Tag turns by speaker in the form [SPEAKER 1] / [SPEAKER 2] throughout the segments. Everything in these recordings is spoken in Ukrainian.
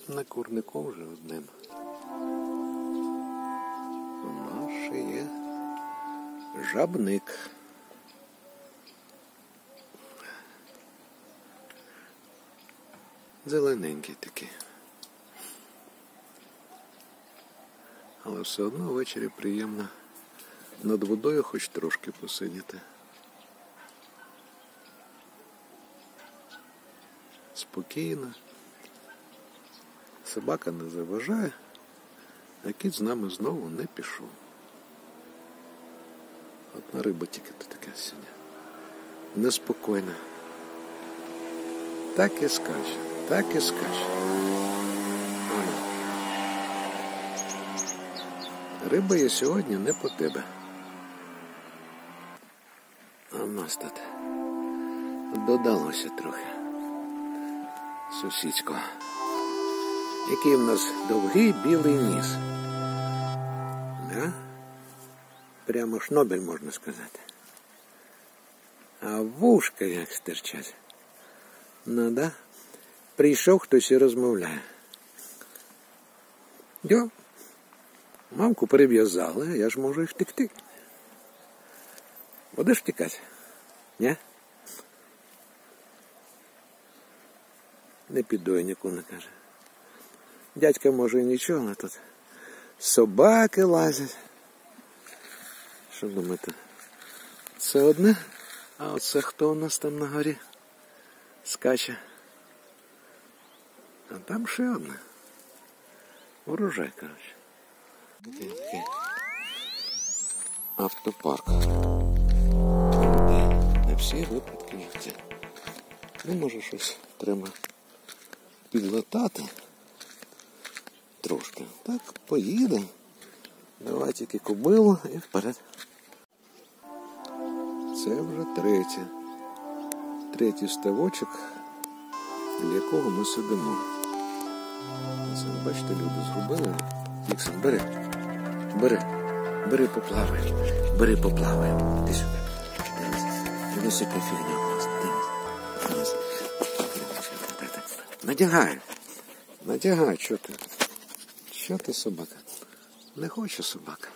[SPEAKER 1] На курнику вже одним. У нас ще є жабник. Зелененький такий. Але все одно ввечері приємно над водою хоч трошки посидіти. Спокійно. Собака не заважає, а кіт з нами знову не пішов. Одна риба тільки то таке сьогодні. Неспокійна. Так і скаче, так і скаче. Риба є сьогодні не по тебе. А в нас тут додалося трохи сусідського. Який в нас довгий білий ніс. Да? Прямо шнобель, можна сказати. А вушка як стирчать. Ну да. Прийшов хтось і розмовляє. Йо. Мамку перев'язали, а я ж можу і втекти. Будеш втікати? Ні? Не піду, я нікому не каже. Дядька може і нічого, а тут собаки лазять. Що думаєте? Це одне? А оце хто у нас там на горі скаче? А там ще одне. Урожай, коротше. Такий автопарк. Не всі випадки життя. Ну, може, щось треба підлатати. Трошки. Так, поїде. Давай тільки кобилу і вперед. Це вже третій ставочок, біля якого ми сидимо. Це, бачите, люди зробили. Діксон, бери поплаваємо. Іди сюди. Дивись, яка фігня у нас. Дивись. Надягай, що ти? Що ти, собака? Не хоче собака.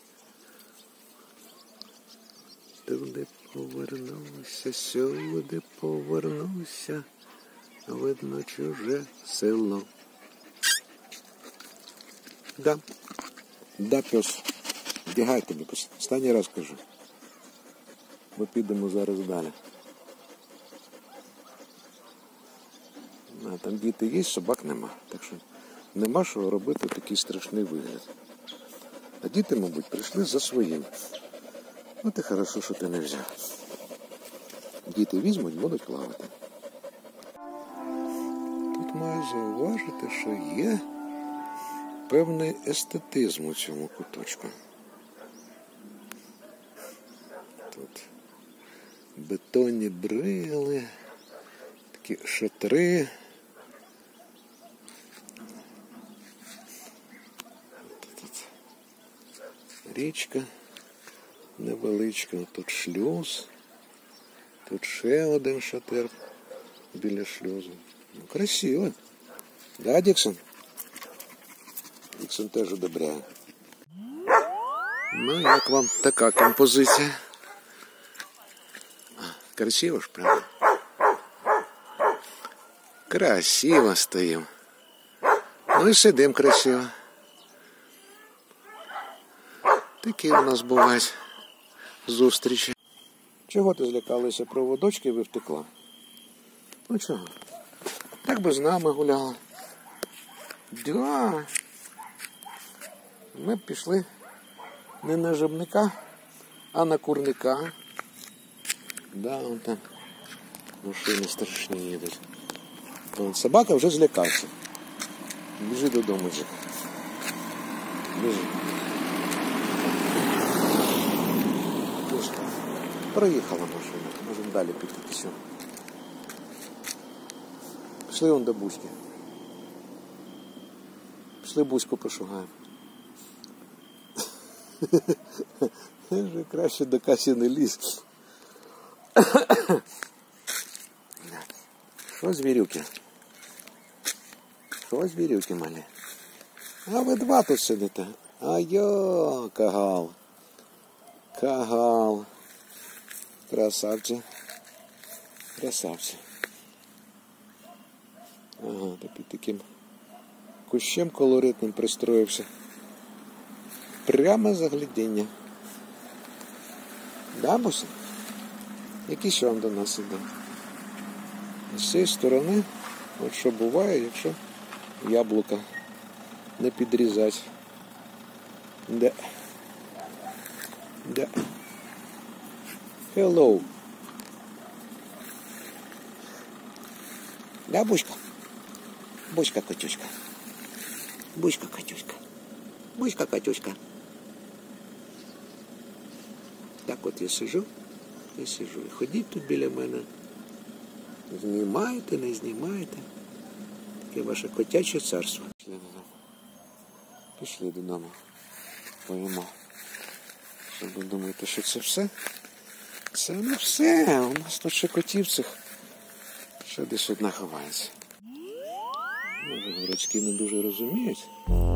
[SPEAKER 1] Туди повернувся, сюди повернувся, видно чуже село. Да, пес. Бігай тобі, пес. Останній раз кажу. Ми підемо зараз далі. А там діти є, собак нема. Так що нема що робити такий страшний вигляд. А діти, мабуть, прийшли за своїм. Ну, ти хорошо, що ти не взяв. Діти візьмуть, будуть плавати. Тут маю зауважити, що є певний естетизм у цьому куточку. Тут бетонні брили, такі шатри. Тут річка невеличка, тут шлюз, тут ще один шатер біля шлюзу. Ну, красиво. Да, Діксон? Діксон теж одобряє. Ну, як вам така композиція? Красиво ж, правда? Красиво стоїмо. Ну і сидимо красиво. Такі у нас бувають зустрічі. Чого ти злякалася проводочки і ви втекла? Ну чого? Так би з нами гуляла. Да. Ми б пішли не на жабника, а на курника. Да, вон там машини страшні їдуть. Вон, собака вже злякався. Біжи додому, Джек. Біжи. Проїхала машина. Можемо далі піти. Все. Пішли вон до Буськи. Пішли Буську пошугаємо. Вже краще до Касі не лізь. Що, звірюки? Що звірюки малі? А ви два тут сидите. А-йо, кагал. Кагал. Красавці. Красавці. Ага, та під таким кущем колоритним пристроївся. Прямо заглядіння. Да, Буся? Які ще вам до нас іде? З цієї сторони, от що буває, якщо яблука не підрізати. Да. Да. Hello. Да, Буська? Буська, Катюшка. Буська, Катюшка. Буська, Катюшка. Так от я сижу. І ходіть тут біля мене. Знімайте, не знімайте. Таке ваше котяче царство. Пішли додому. Пішли додому. Поїмо. Що ви думаєте, що це все? Це не все. У нас тут ще котів цих. Ще десь одна ховається. Може, городські не дуже розуміють,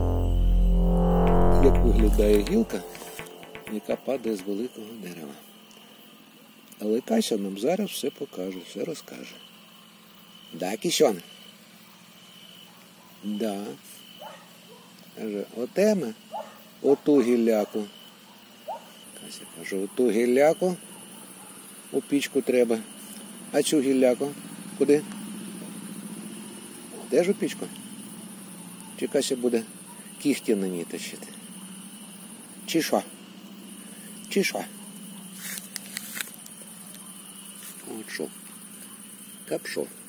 [SPEAKER 1] як виглядає гілка, яка падає з великого дерева. Але Кася нам зараз все покаже, все розкаже. Да, Кіщон? Да. Каже, отеме оту гілляку. Кася каже, оту гілляку у пічку треба. А цю гілляку куди? Теж у пічку? Чи Кася буде кіхті на ній точити? Чи що? Чи що? От що? Так що?